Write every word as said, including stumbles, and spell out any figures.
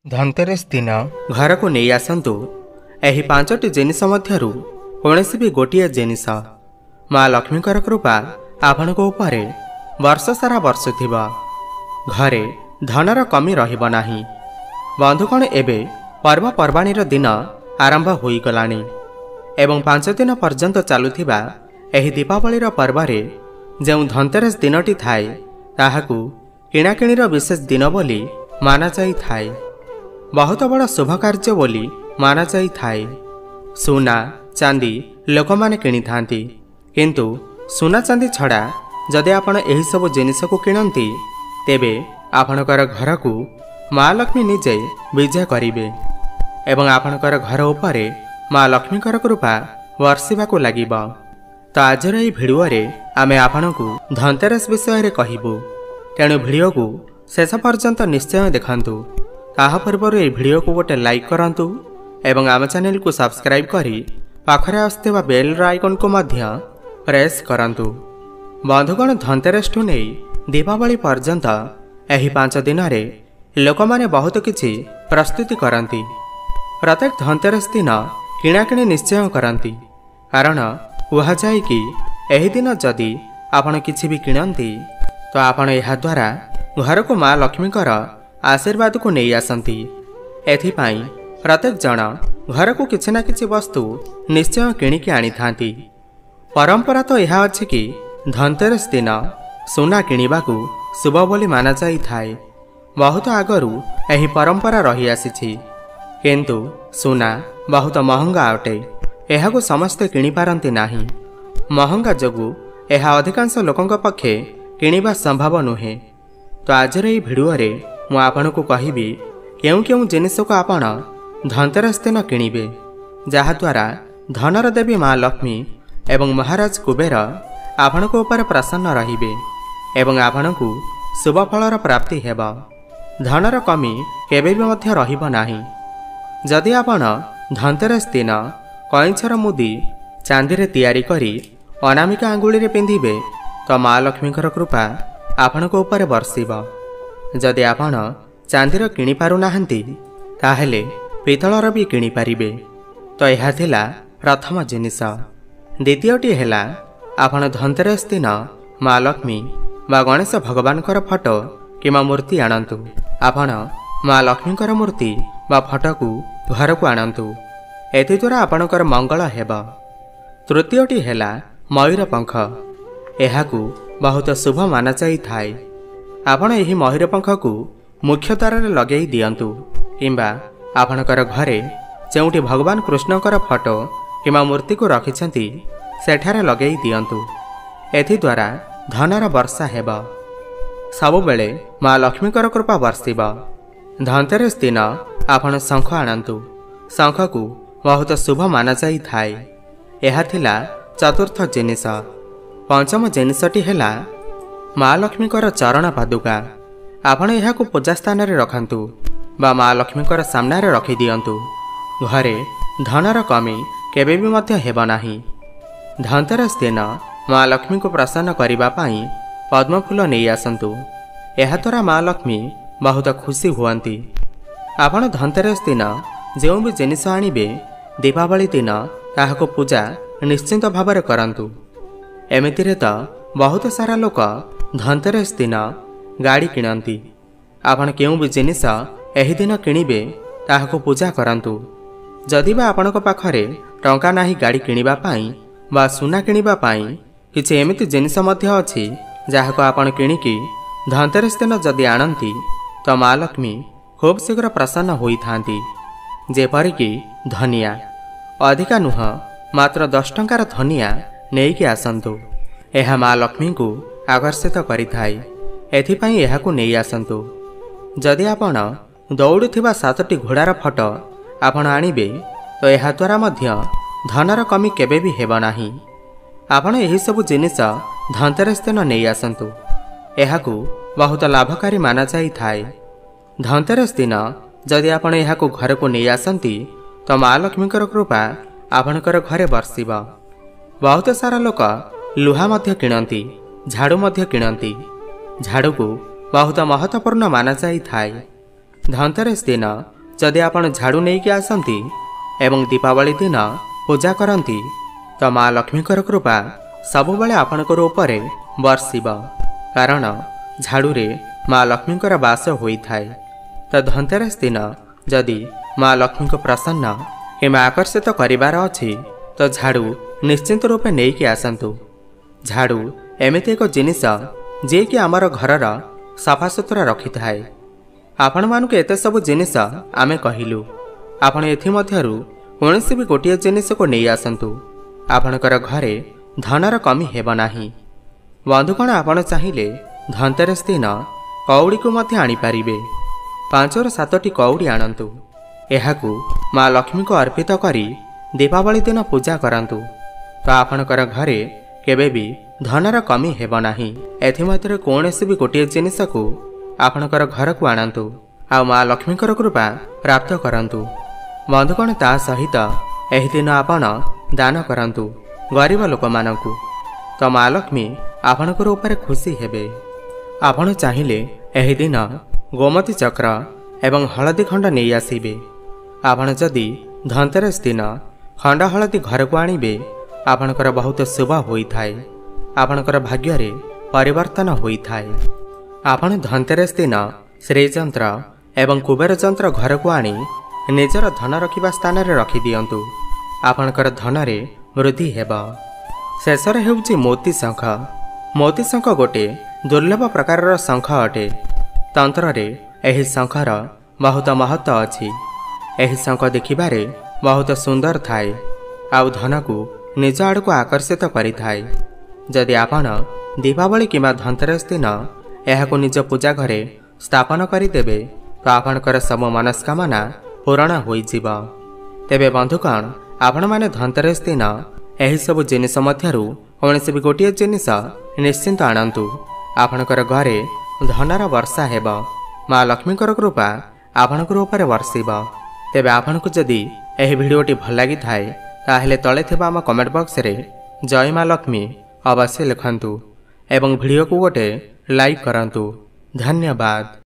धनतेरस दिन घर को नहीं आसतु एही पांचटी जिनिस मध्यरु कौनसी भी गोटिए जिनिस माँ लक्ष्मी कृपा आपण उपरे वर्ष सारा बर्षुथिबा घरे धनर कमी रहिबो नाही। बंधुगण एबे पर्वपर्वाणीर दिन आरंभ होई गलानी एवं पांच दिन पर्यंत चलुथिबा एही दीपावलीर पर्वरे जो धनतेरस दिनटी थाए ताहाकू किणाकिणीर विशेष दिन बोली माना जाई थाए। बहुत बड़ शुभ कार्य बोली माना जाई थाए। सुना चांदी लोक माने किनी थांती, किंतु सुना चांदी छड़ा जदि आपण एही सब जिनिस को किणंती तेबे आपणकर घर को माँ लक्ष्मी निजे विजय करिवे एवं आपणकर घर उपरे माँ लक्ष्मीकर कृपा वर्षिबाकू लागिबा। तो आजर एही भिडियो रे आमे आपणकू धनतेरस विषय रे कहिबू, तेणु भिडियो को शेष पर्यंत निश्चय देखंतु। ताहा पूर्व यह भिडियो को गोटे लाइक करंतु एवं आम चैनल को सब्सक्राइब करी पाखरे आसुथिबा बेल आइकन को मध्य प्रेस करंतु। बंधुगण धनतेरस ठू नहीं दीपावली पर्यंत एही पांच दिन रे लोक माने बहुत किछि प्रस्तुति करंती। प्रत्येक धनतेरस दिन किणाकिणी निश्चय करंती, कारण कहा जाए कि एही दिन जदि आपण किछि भी किणंती तो आपण एहा द्वारा घर को माँ लक्ष्मीकर आशीर्वाद को नहीं आसंती। एथिपाई प्रत्येक जन घर को किछि ना किछि वस्तु निश्चय किणिकी आनी थांती। परंपरा तो यह अछि कि धनतेरस दिन सुना किणिबाकू शुभ बोली माना जाई थाए। बहुत आगरू एही परंपरा रही आसीछि, किंतु सुना बहुत महंगा अटे, एहाकू समस्ते किणी पारंती नाही। महंगा जोगु एहा अधिकांश लोकंक पक्षे किणिबा संभव नुहे। तो आज एही भिडियो रे मु आपण को कहिबी केउ केउ जिनिस को आपण धनतेरस दिन किणिबे, जहा द्वारा धनर देवी माँ लक्ष्मी एवं महाराज कुबेर आपण को ऊपर प्रसन्न रहिबे एवं आपण को शुभ फलर प्राप्ति हेबा। धनर कमी केबे भी मध्य रहिबो नाही। जदि आपण धनतेरस दिन कइंछर मुदी चांदी रे तैयारी करी अनामिका आंगुली रे पिंधिबे तो माँ लक्ष्मीकर कृपा आपण को ऊपर बर्षिबा। जदि आपण चांदीर किणी पारु नाहंती ताहेले पितलर भी किणी पारिबे। तो यह थिला प्रथम जिनिस। द्वितीयटी हेला आपण धनतेरस दिन माँ लक्ष्मी बा गणेश भगवानकर फोटो किमा मूर्ति आणंतु। आपण माँ लक्ष्मीकर मूर्ति बा फोटो को घर को आणंतु, एथि द्वारा आपणकर मंगल हेबा। तृतीयटी हेला मयूर पंख। एहाकू बहुत शुभ माना जाई थाए। आपण एही मयूर पंख को मुख्य द्वार लगे दियंतु, किंबा आपणकर घरे जोंटी भगवान कृष्णकर फोटो किमा मूर्ति को रखिछंती सेठारे लगे दियंतु। एथि द्वारा धनर वर्षा हेबा, सबु बेले माँ लक्ष्मीकर कृपा वर्षिबा। धनतेरस दिन आपण शंख आणंतु। शंख को बहुत शुभ माना जाई थाए। एहा थिला चतुर्थ जिनिस। पंचम जिनिसटी हेला माँ लक्ष्मीकर चरण पादुका। आपण एहाकू पूजा स्थान रे रखंतु बा माँ लक्ष्मीकर सामने रे रखि दियंतु। घरे धनर कमी केबे भी मध्य हेबा नाही। धनतेरस दिन माँ लक्ष्मी को प्रसन्न करिबा पाई पद्म फूल नहीं आसंतु। एहा द्वारा माँ लक्ष्मी बहुत खुशी हुअंती। आपण धनतेरस दिन जो भी जिनिस आनिबे दीपावली दिन ताहाको पूजा निश्चिंत भाବରେ करंतु। एमितिरे तो बहुत सारा लोक धनतेरस दिन गाड़ी किणंती। आपण केउ भी जिनिस एही दिन किणिबे ताहाको पूजा करंतु। जदि बा आपणक पाखरे टंका नाही गाड़ी किणिबा पाई बा सुना किणिबा पाई किछि एमिति जिनिस मध्य अछि जाहाको आपण किणिकी धनतेरस दिन जदि आणंती तो माँ लक्ष्मी खूब शीघ्र प्रसन्न होई थांती। जेपरिकी धनिया अधिका नुह मात्र दस टंकार धनिया नेइकी आसंतु। एहा माँ लक्ष्मी को आकर्षित करिथाए, एथिपाई एहाकू नेई आसंतु। जदि आपण दौड़ुथिबा सातटी घोड़ार फोटो आपण आनिबे तो एहा द्वारा मध्य धनर कमी केबे भी हेबा नाही। आपण एही सब जिनिस धनतेरस दिन नेई आसंतु। एहाकू बहुत लाभकारी माना जाई थाए। धनतेरस दिन जदि आपण एहाकू घर को नेई आसंती तो माँ लक्ष्मीकर कृपा आपणकर घरे बर्षिबा। बहुत सारा लोक लुहा मध्य किणंती, झाड़ू मध्य किणंती। झाड़ू को बहुत महत्वपूर्ण माना जाई थाए। धनतेरस दिन जदि आपण झाड़ू नहीं कि आसंती एवं दीपावली दिन पूजा करती तो माँ लक्ष्मी कृपा सबुबले आपणकर उपरे बर्षिब कारण झाड़ू रे माँ लक्ष्मी बास होता है। तो धनतेरस दिन जदि माँ लक्ष्मी को प्रसन्न कि आकर्षित करिवार अछि तो झाड़ू निश्चिंत रूपे नहीं कि आसंतु। झाड़ू एमती एक जिनिस जे कि आमर घरर सफा सुतरा रखि थाए। आपण मानक एते सब जिनिस आमे कहिलु आपण एथि मध्यरु कोनोसी भी गोटिए जिनिस को नहीं आसंतु। आपणकर घरे धनर कमी हेब नाही। बंधुगण आपण चाहिए धनतेरस दिन कौड़ी को मध्य आनी पारिबे। पांचर सातटी कौड़ी आणंतु एहाकू माँ लक्ष्मी को अर्पित करी दीपावली दिन पूजा करंतु तो आपणकर घरे केबे भी धनर कमी हेब नाही। एथिमध्यरे कोनोसी भी गोटिए जिनिस को आपणकर घर को आणंतु आ माँ लक्ष्मी कृपा प्राप्त करंतु। बंधुगण ता सहित एही दिन आपण दान करंतु गरीब लोक मानकु तो माँ लक्ष्मी आपणकर ऊपर खुशी हेबे। आपण चाहिए एही दिन गोमती चक्र एवं हलदी खंड नहीं आसीबे। आपण जदि धनतेरस दिन खंड हलदी घर को आणिबे आपणकर बहुत शुभ होइथाए। आपणकर भाग्य रे परिवर्तन होइथाए। आपण धनतेरस दिन श्रीयंत्र एवं कुबेर यंत्र घर को आनी निजर धन रखिबा स्थान रे रखि दियंतु आपणकर धन रे वृद्धि हेब। शेषर हेउची मोती शंख। मोती शंख गोटे दुर्लभ प्रकार शंख अटे। तंत्र रे एही शंखर बहुत महत्व अछि। एही शंख देखिबारे बहुत सुंदर थाए आउ धन को निज आड़ को आकर्षित करिथाए। जदि आपण दीपावली किंबा धनतेरस दिन एहाको निज पूजा घरे स्थापन करिदेबे तो आपणकर सब मनस्कामना पूरण होइजिब। तेबे बंधुगण आपण माने धनतेरस दिन एही सब जिनिस मध्यरु कौनसी भी गोटिए जिनिस निश्चिंत आणंतु आपणकर घरे धनर वर्षा हेब। माँ लक्ष्मी कृपा आपणकर ऊपर वर्षिब। तेबे आपणको जदि एही भिडियोटी भल लागि थाए ताहेले तळे थिबा आम कमेंट बॉक्स रे जय माँ लक्ष्मी अवश्य लिखंतु एवं भिडियो को गोटे लाइक करंतु। धन्यवाद।